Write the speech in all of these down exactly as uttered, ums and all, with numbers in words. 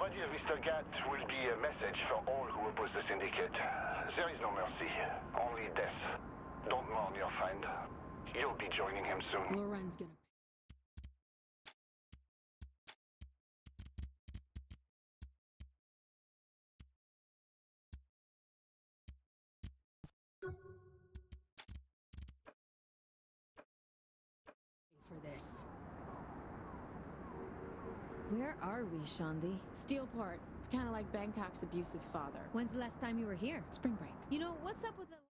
body of Mister Gat will be a message for all who oppose the Syndicate. There is no mercy, only death. Don't mourn your friend. You'll be joining him soon. Loren's gonna... for this. Where are we, Shandi? Steelport. It's kind of like Bangkok's abusive father. When's the last time you were here? Spring break. You know, what's up with the...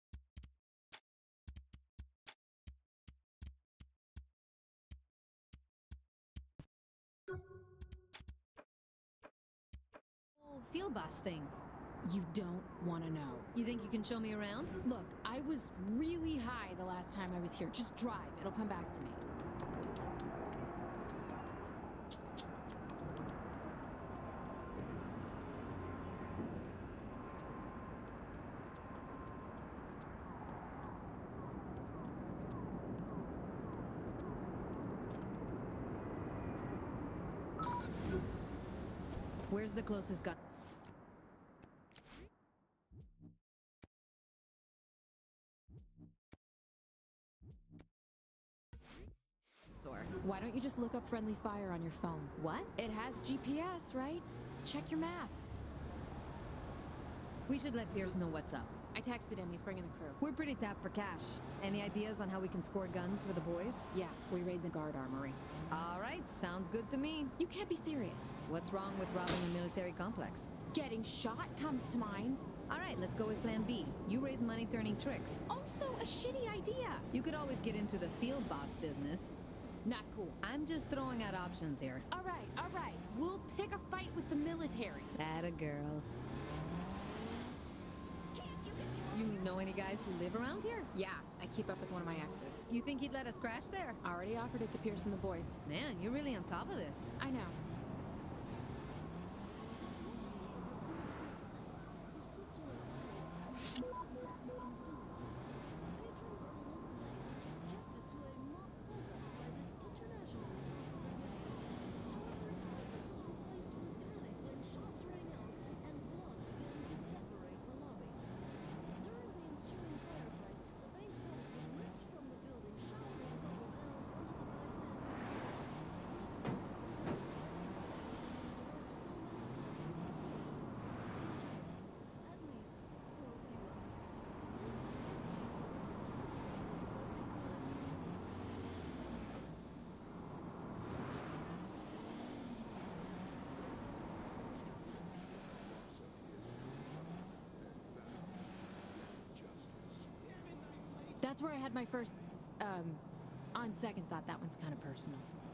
whole field boss thing? You don't want to know. You think you can show me around? Look, I was really high the last time I was here. Just drive. It'll come back to me. Where's the closest gun? Store. Why don't you just look up friendly fire on your phone? What? It has G P S, right? Check your map. We should let Pierce know what's up. I texted him. He's bringing the crew. We're pretty tapped for cash. Any ideas on how we can score guns for the boys? Yeah, we raid the guard armory. All right, sounds good to me. You can't be serious. What's wrong with robbing a military complex? Getting shot comes to mind. All right, let's go with plan B. You raise money turning tricks. Also a shitty idea. You could always get into the field boss business. Not cool. I'm just throwing out options here. All right, all right. We'll pick a fight with the military. Atta girl. You know any guys who live around here? Yeah, I keep up with one of my exes. You think he'd let us crash there? Already offered it to Pierce and the boys. Man, you're really on top of this. I know. That's where I had my first, um, on second thought, that one's kind of personal.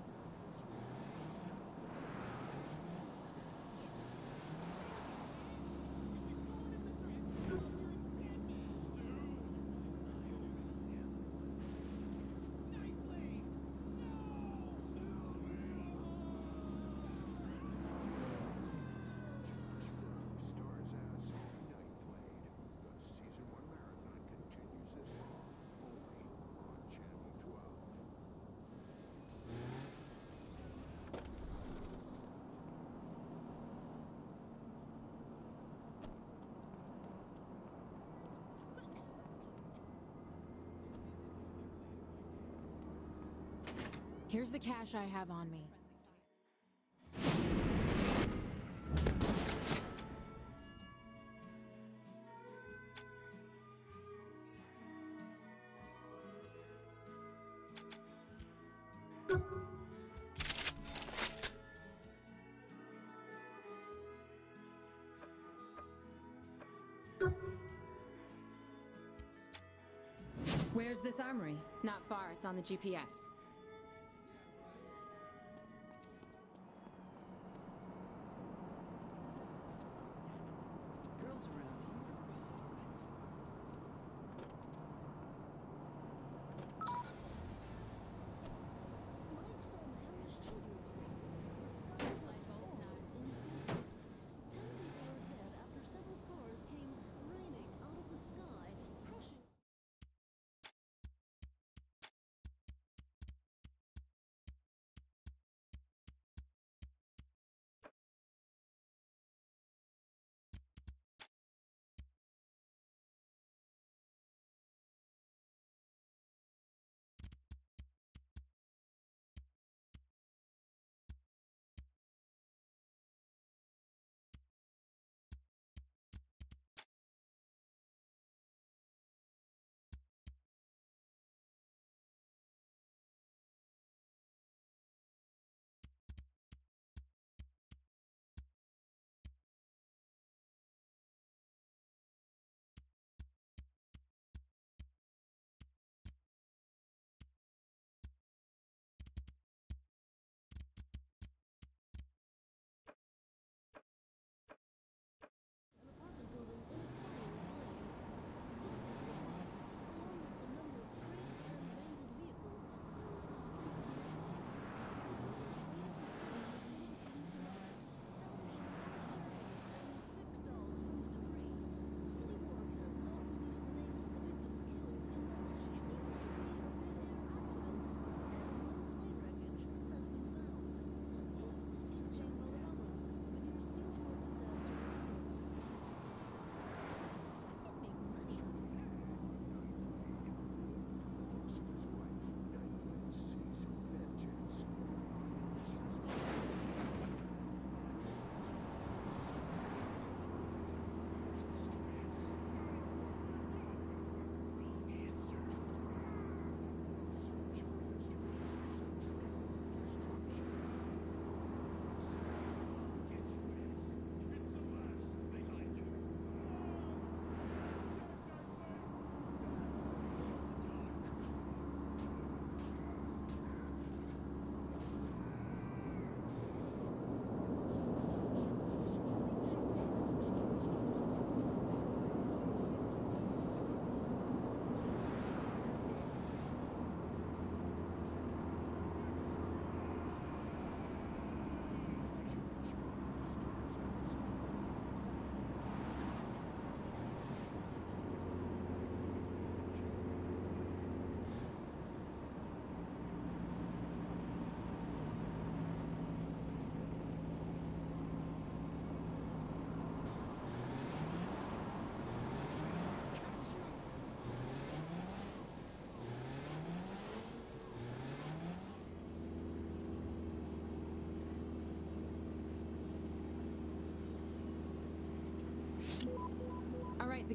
Here's the cash I have on me. Where's this armory? Not far, it's on the G P S.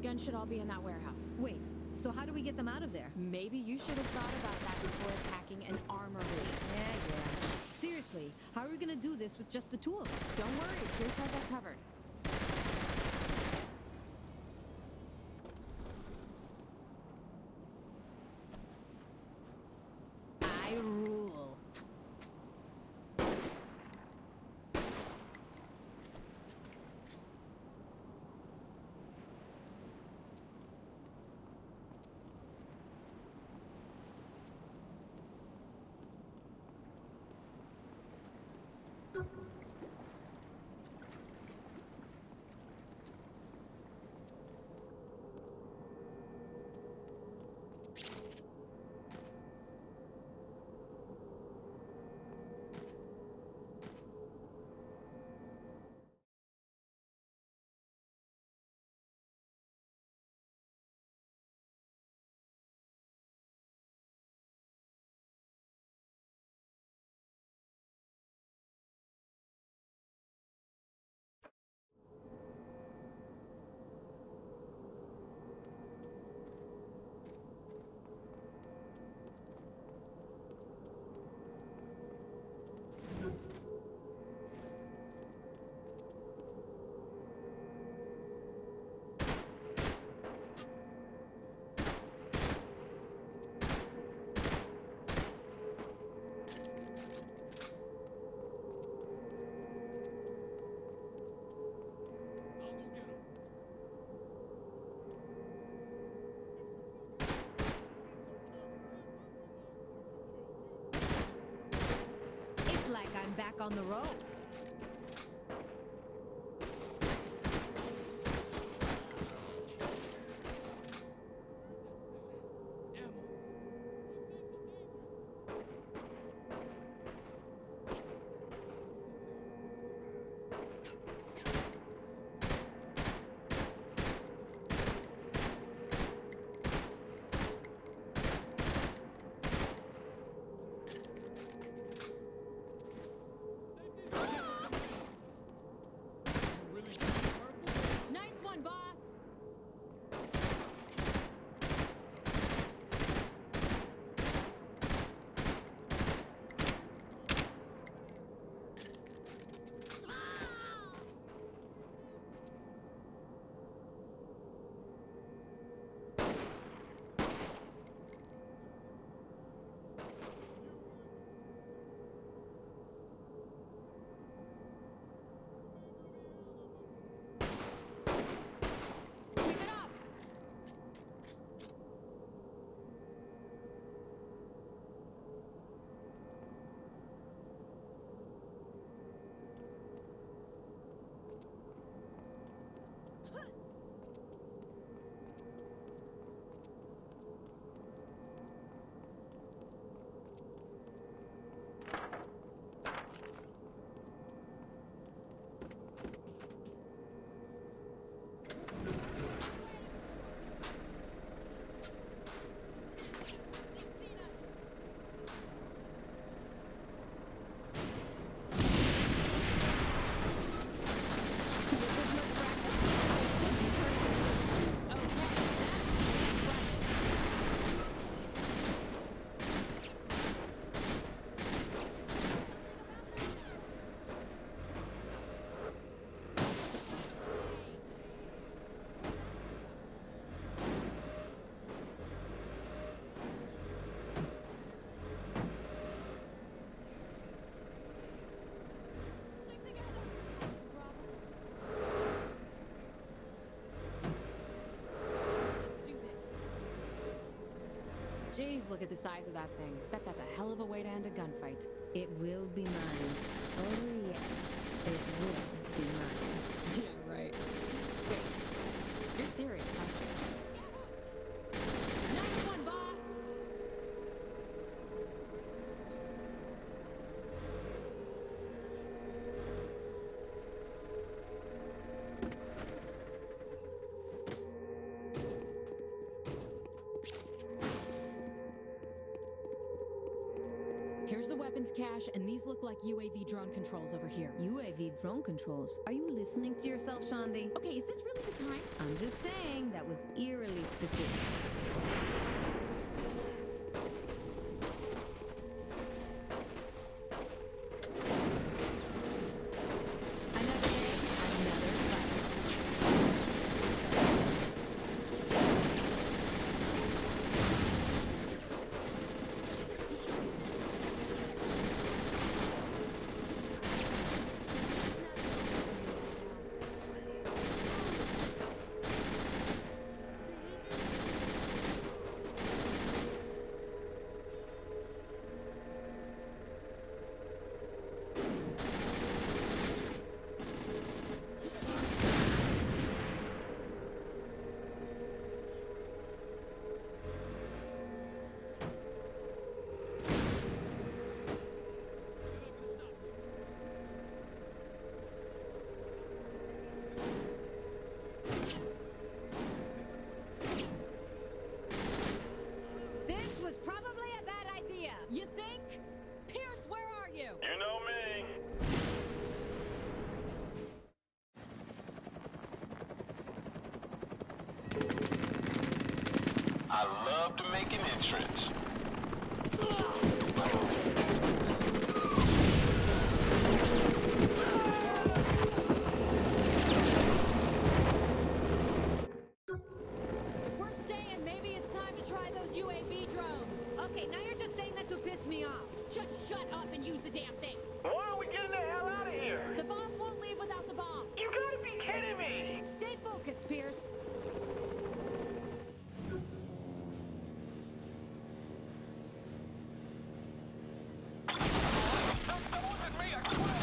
guns should all be in that warehouse. Wait, so how do we get them out of there? Maybe you should have thought about that before attacking an armory. Yeah, yeah. Seriously, how are we gonna do this with just the two of us? Don't worry, Pierce has that covered. I rule. Like I'm back on the road. Jeez, look at the size of that thing. Bet that's a hell of a way to end a gunfight. It will be mine. Oh yes, it will be mine. Yeah, right. Wait, you're serious, aren't you? Nice one, boss! Here's the weapons cache, and these look like U A V drone controls over here. U A V drone controls. Are you listening to yourself, Shandi? Okay, is this really the time? I'm just saying that was eerily specific. Another day, another fight. This was probably a bad idea. You think? Pierce, where are you? You know me. I love to make an entrance. If we're staying, maybe it's time to try those U A V drones. Okay, now you're just saying that to piss me off. Just shut up and use the damn things. Why are we getting the hell out of here? The boss won't leave without the bomb. You gotta be kidding me! Stay focused, Pierce. That wasn't me, I swear!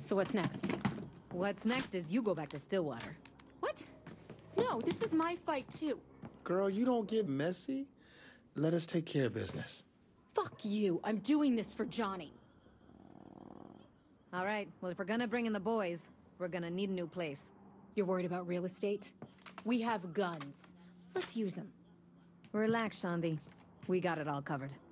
So what's next? What's next is you go back to Stillwater. What? No, this is my fight too. Girl, you don't get messy. Let us take care of business. Fuck you. I'm doing this for Johnny. All right, well, if we're gonna bring in the boys, we're gonna need a new place. You're worried about real estate? We have guns. Let's use them. Relax, Shandi. We got it all covered.